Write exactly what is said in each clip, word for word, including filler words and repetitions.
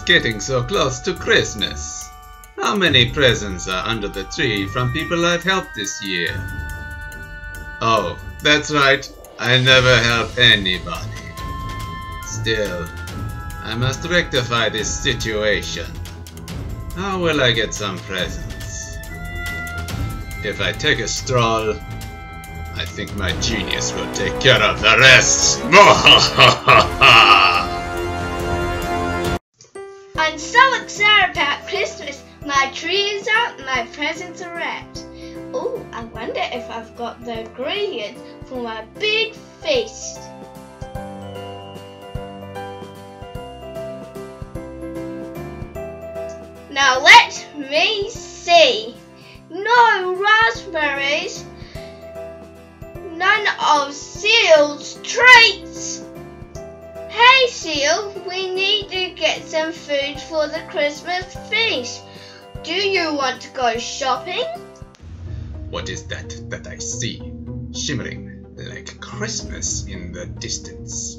getting so close to Christmas. How many presents are under the tree from people I've helped this year? Oh, that's right. I never help anybody. Still, I must rectify this situation. How will I get some presents? If I take a stroll, I think my genius will take care of the rest. I'm so excited about Christmas. My tree is out, my presents are wrapped. Oh, I wonder if I've got the ingredients for my big feast. Now let me see. No raspberries. None of Seal's treats. Hey Seal, we need to get some food for the Christmas feast. Do you want to go shopping? What is that that I see, shimmering like Christmas in the distance?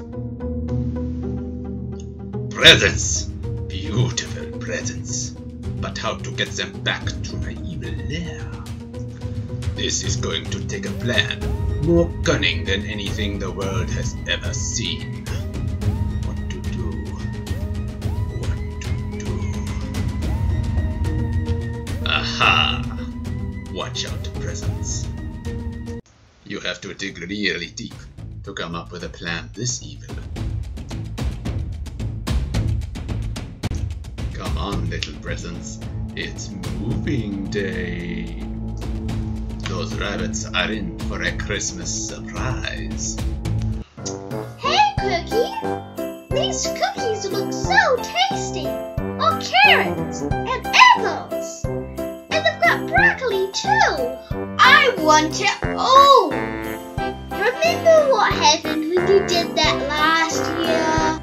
Presents! Beautiful presents. But how to get them back to my evil lair? This is going to take a plan more cunning than anything the world has ever seen. What to do? What to do? Aha! Watch out, presents. You have to dig really deep to come up with a plan this evil. Come on, little presents. It's moving day. Those rabbits are in for a Christmas surprise. Hey Cookie! These cookies look so tasty! Oh, carrots and apples! And they've got broccoli too! I want it all! Remember what happened when you did that last year?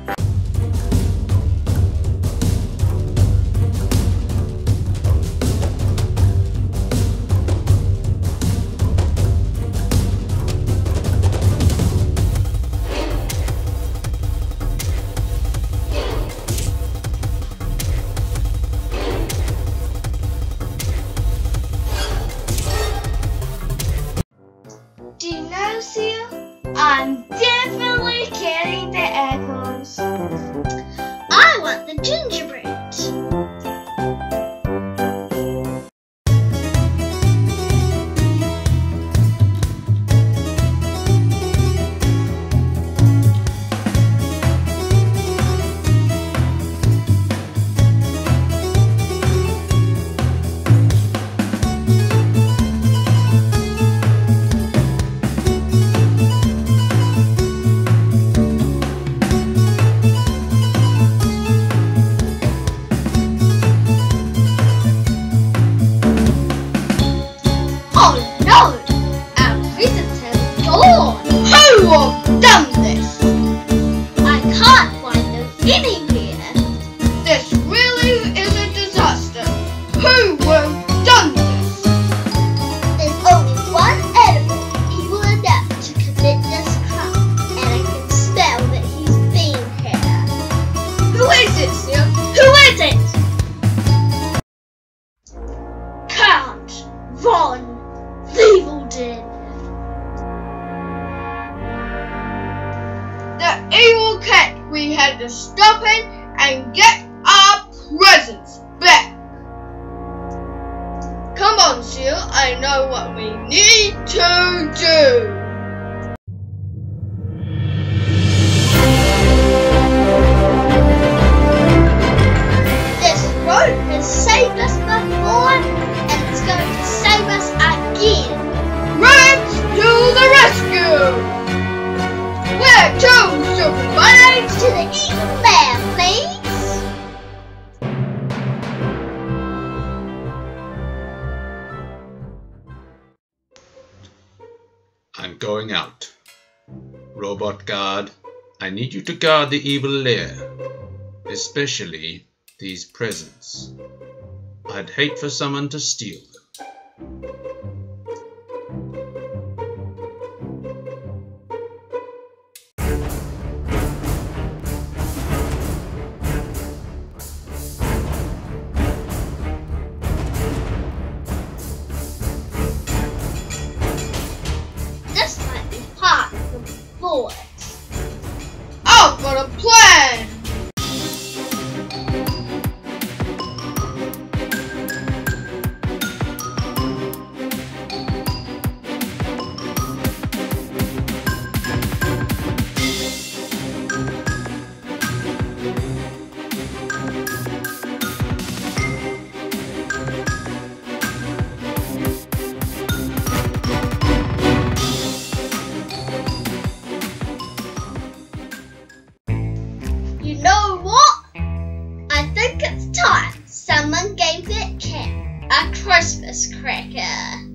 Do you know, Seal? I'm definitely getting the apples. I want the gingerbread. We had to stop it and get our presents back. Come on, Seal, I know what we need to do. This road has saved us before, and it's going to save us again. Reds to the rescue! We're two super buddies to the evil lair, please! I'm going out. Robot guard, I need you to guard the evil lair. Especially these presents. I'd hate for someone to steal them. Christmas cracker.